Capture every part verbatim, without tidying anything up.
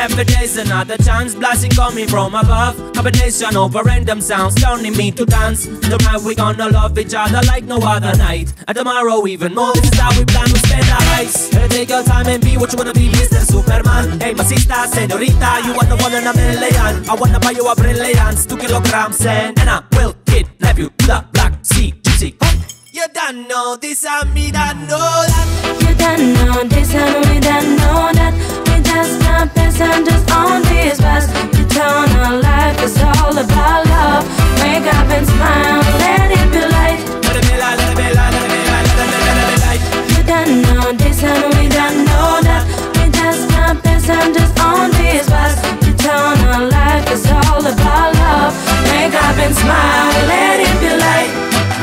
Every day's another chance, blessing coming from above. Combination of random sounds turning me to dance. Tonight we gonna love each other like no other night, and tomorrow even more. This is how we plan to spend our lives. Better take your time and be what you wanna be, Mister Superman. Hey, masita, señorita, you are the one in a million. I wanna buy you a brilliance, two kilograms and, and I will kidnap you to the Black Sea Gypsy. You don't know this and me don't know that. You don't know this and we don't know that. We just not passengers on this bus. Eternal life is all about love. Wake up and smile, let it be light. Let it be light, let it be light, let it be light, let it be light, let it be light. You don't know this and we don't know that. We just not passengers on this bus. Eternal life is all about love. Wake up and smile, let it be light.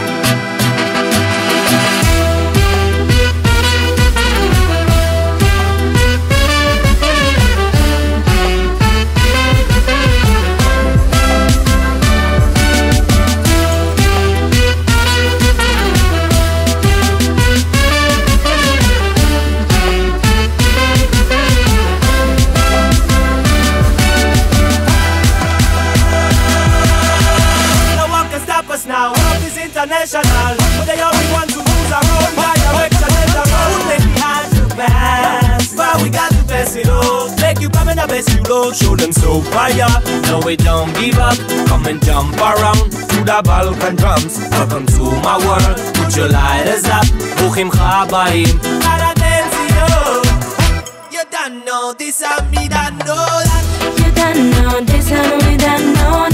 International, but they only want to lose our own by direction and the road. Make me hard to pass, but we got to pass it all. Make you come and I best you low, show them so fire. No, we don't give up, come and jump around to the Balkan drums. Welcome to my world, put your lighters up. ברוכים הבאים, Paradencio. You don't know this and me don't know that. You don't know this and we don't know